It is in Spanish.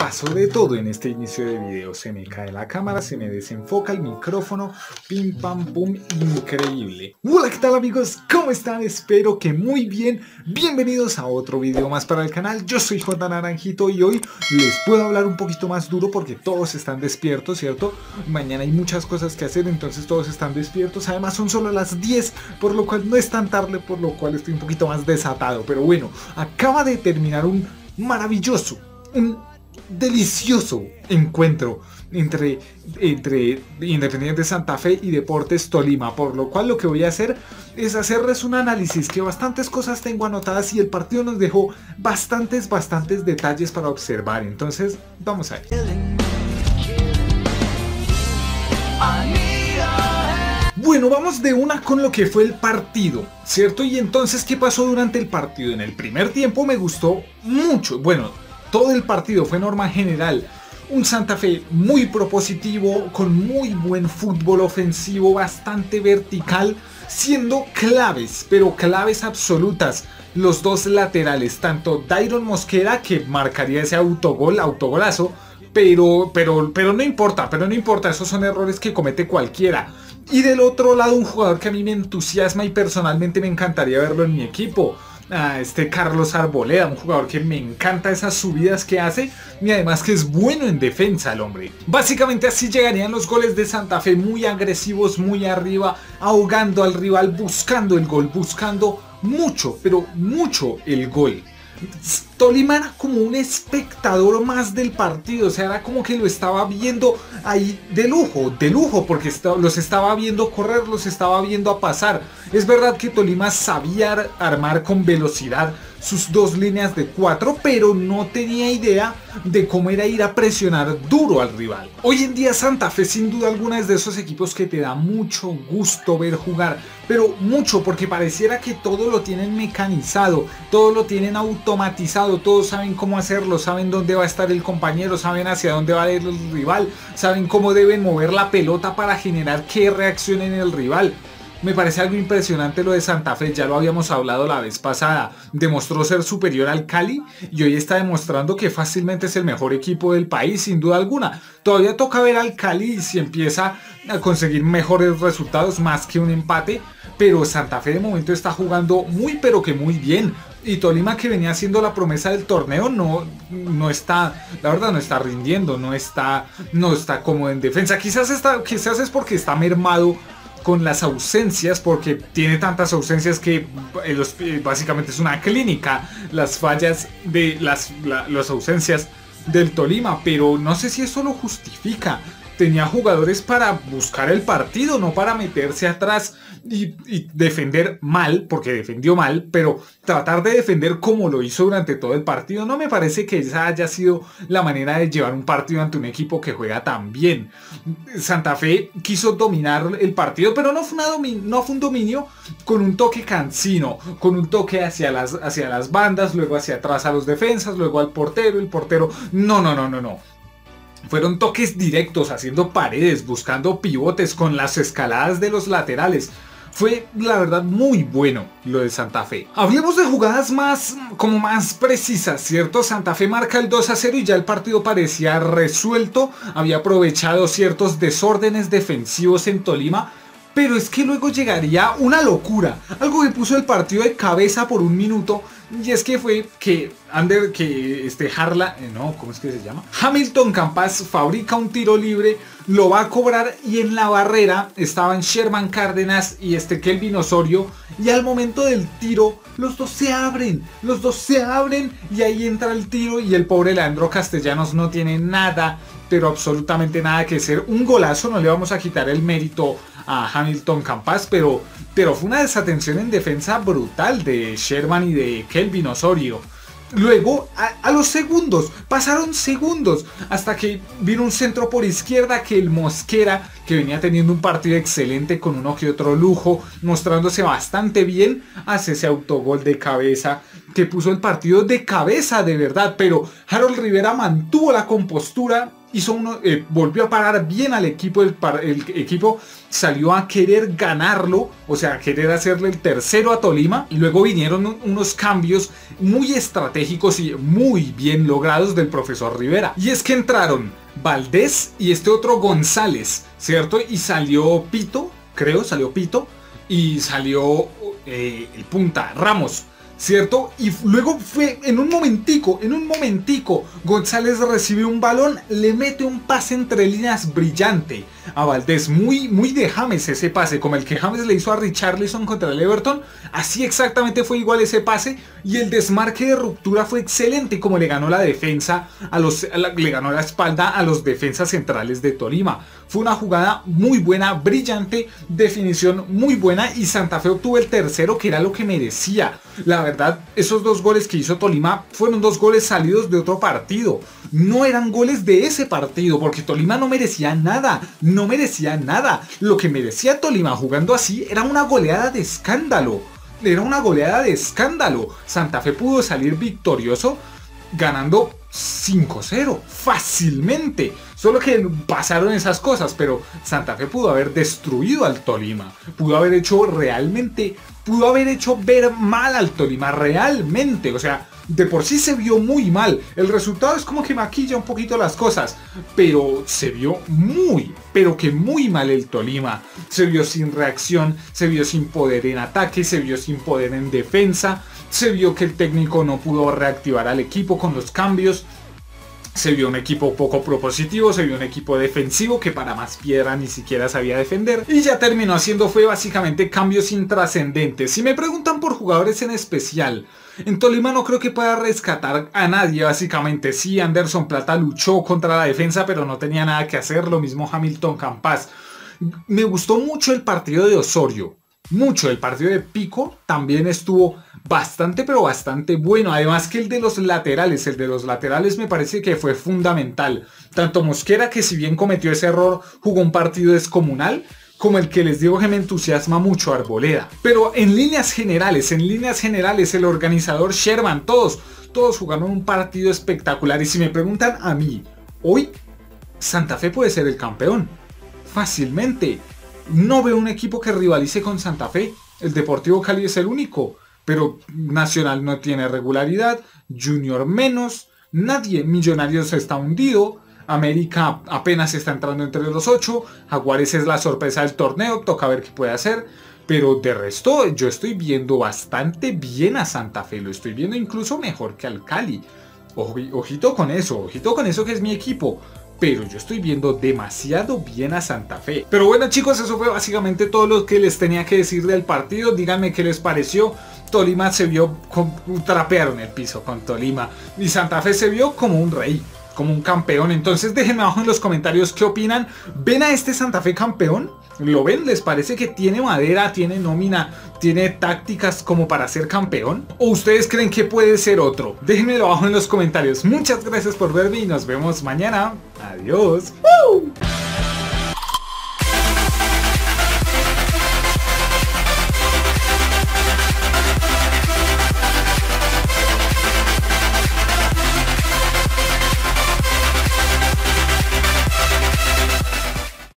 pasó de todo en este inicio de video. Se me cae la cámara, se me desenfoca el micrófono, pim pam pum, increíble. Hola, ¿qué tal amigos? ¿Cómo están? Espero que muy bien. Bienvenidos a otro video más para el canal. Yo soy J Naranjito y hoy les puedo hablar un poquito más duro porque todos están despiertos, ¿cierto? Mañana hay muchas cosas que hacer, entonces todos están despiertos. Además son solo las 10, por lo cual no es tan tarde, por lo cual estoy un poquito más desatado. Pero bueno, acaba de terminar un maravilloso, un delicioso encuentro entre Independiente Santa Fe y Deportes Tolima, por lo cual lo que voy a hacer es hacerles un análisis, que bastantes cosas tengo anotadas y el partido nos dejó bastantes detalles para observar. Entonces vamos a ver. Bueno, vamos de una con lo que fue el partido, ¿cierto? Y entonces, ¿qué pasó durante el partido? En el primer tiempo me gustó mucho, bueno, todo el partido fue norma general. Un Santa Fe muy propositivo, con muy buen fútbol ofensivo, bastante vertical, siendo claves, pero claves absolutas, los dos laterales, tanto Dairon Mosquera, que marcaría ese autogolazo, pero no importa, esos son errores que comete cualquiera. Y del otro lado, un jugador que a mí me entusiasma y personalmente me encantaría verlo en mi equipo, Carlos Arboleda, un jugador que me encanta esas subidas que hace y además que es bueno en defensa el hombre. Básicamente así llegarían los goles de Santa Fe, muy agresivos, muy arriba, ahogando al rival, buscando el gol, buscando mucho, pero mucho el gol. Tolima era como un espectador más del partido, o sea, era como que lo estaba viendo ahí de lujo, porque los estaba viendo correr, los estaba viendo pasar. Es verdad que Tolima sabía armar con velocidad sus dos líneas de 4, pero no tenía idea de cómo era ir a presionar duro al rival. Hoy en día Santa Fe sin duda alguna es de esos equipos que te da mucho gusto ver jugar, pero mucho, porque pareciera que todo lo tienen mecanizado, todo lo tienen automatizado, todos saben cómo hacerlo, saben dónde va a estar el compañero, saben hacia dónde va a ir el rival, saben cómo deben mover la pelota para generar qué reacción en el rival. Me parece algo impresionante lo de Santa Fe, ya lo habíamos hablado la vez pasada, demostró ser superior al Cali y hoy está demostrando que fácilmente es el mejor equipo del país, sin duda alguna. Todavía toca ver al Cali si empieza a conseguir mejores resultados más que un empate, pero Santa Fe de momento está jugando muy pero que muy bien. Y Tolima, que venía siendo la promesa del torneo, no está, la verdad no está rindiendo, no está como en defensa. Quizás es porque está mermado con las ausencias, porque tiene tantas ausencias que básicamente es una clínica las fallas de las ausencias del Tolima, pero no sé si eso lo justifica. Tenía jugadores para buscar el partido, no para meterse atrás y defender mal, porque defendió mal, pero tratar de defender como lo hizo durante todo el partido. No me parece que esa haya sido la manera de llevar un partido ante un equipo que juega tan bien. Santa Fe quiso dominar el partido, pero no fue un dominio con un toque cansino, con un toque hacia las bandas, luego hacia atrás a los defensas, luego al portero, el portero. No. Fueron toques directos, haciendo paredes, buscando pivotes con las escaladas de los laterales. Fue la verdad muy bueno lo de Santa Fe. Hablemos de jugadas más precisas, ¿cierto? Santa Fe marca el 2-0 y ya el partido parecía resuelto. Había aprovechado ciertos desórdenes defensivos en Tolima, pero es que luego llegaría una locura, algo que puso el partido de cabeza por un minuto, y es que fue que Hamilton Campas fabrica un tiro libre, lo va a cobrar y en la barrera estaban Sherman Cárdenas y Kelvin Osorio, y al momento del tiro los dos se abren y ahí entra el tiro y el pobre Leandro Castellanos no tiene nada, pero absolutamente nada que ser. Un golazo, no le vamos a quitar el mérito a Hamilton Campas, pero fue una desatención en defensa brutal de Sherman y de Kelvin Osorio. Luego, a los segundos, pasaron segundos, hasta que vino un centro por izquierda que el Mosquera, que venía teniendo un partido excelente con uno que otro lujo, mostrándose bastante bien, hace ese autogol de cabeza que puso el partido de cabeza de verdad, pero Harold Rivera mantuvo la compostura volvió a parar bien al equipo, el equipo salió a querer ganarlo, o sea, a querer hacerle el tercero a Tolima, y luego vinieron unos cambios muy estratégicos y muy bien logrados del profesor Rivera. Y es que entraron Valdés y este otro González, ¿cierto? Y salió Pito, creo, salió Pito, y salió el punta, Ramos, ¿cierto? Y luego fue en un momentico, González recibe un balón, le mete un pase entre líneas brillante a Valdés, muy de James ese pase, como el que James le hizo a Richarlison contra el Everton, así exactamente fue igual ese pase, y el desmarque de ruptura fue excelente, como le ganó la defensa, le ganó la espalda a los defensas centrales de Tolima. Fue una jugada muy buena, brillante, definición muy buena, y Santa Fe obtuvo el tercero, que era lo que merecía. La verdad, esos 2 goles que hizo Tolima fueron 2 goles salidos de otro partido. No eran goles de ese partido, porque Tolima no merecía nada. Lo que merecía Tolima jugando así era una goleada de escándalo. Santa Fe pudo salir victorioso ganando 5-0 fácilmente. Solo que pasaron esas cosas, pero Santa Fe pudo haber destruido al Tolima. Pudo haber hecho ver mal al Tolima realmente. O sea, de por sí se vio muy mal. El resultado es como que maquilla un poquito las cosas, pero se vio muy mal el Tolima. Se vio sin reacción, se vio sin poder en ataque, se vio sin poder en defensa. Se vio que el técnico no pudo reactivar al equipo con los cambios. Se vio un equipo poco propositivo, se vio un equipo defensivo que para más piedra ni siquiera sabía defender. Y ya terminó haciendo fue básicamente cambios intrascendentes. Si me preguntan por jugadores en especial, en Tolima no creo que pueda rescatar a nadie básicamente. Sí, Anderson Plata luchó contra la defensa, pero no tenía nada que hacer. Lo mismo Hamilton Campas. Me gustó mucho el partido de Osorio. El partido de Pico también estuvo bastante bueno, además que el de los laterales me parece que fue fundamental, tanto Mosquera, que si bien cometió ese error jugó un partido descomunal, como el que les digo que me entusiasma mucho, Arboleda. Pero en líneas generales el organizador Sherman, todos jugaron un partido espectacular, y si me preguntan a mí, hoy Santa Fe puede ser el campeón fácilmente. No veo un equipo que rivalice con Santa Fe. El Deportivo Cali es el único, pero Nacional no tiene regularidad, Junior menos, nadie. Millonarios está hundido, América apenas está entrando entre los 8, Jaguares es la sorpresa del torneo, toca ver qué puede hacer. Pero de resto yo estoy viendo bastante bien a Santa Fe, lo estoy viendo incluso mejor que al Cali. Ojito con eso que es mi equipo. Pero yo estoy viendo demasiado bien a Santa Fe. Pero bueno, chicos, eso fue básicamente todo lo que les tenía que decir del partido. Díganme qué les pareció. Tolima se vio trapearon el piso con Tolima, y Santa Fe se vio como un rey, como un campeón. Entonces déjenme abajo en los comentarios qué opinan. ¿Ven a este Santa Fe campeón? ¿Lo ven? ¿Les parece que tiene madera, tiene nómina, tiene tácticas como para ser campeón? ¿O ustedes creen que puede ser otro? Déjenmelo abajo en los comentarios. Muchas gracias por verme y nos vemos mañana. Adiós.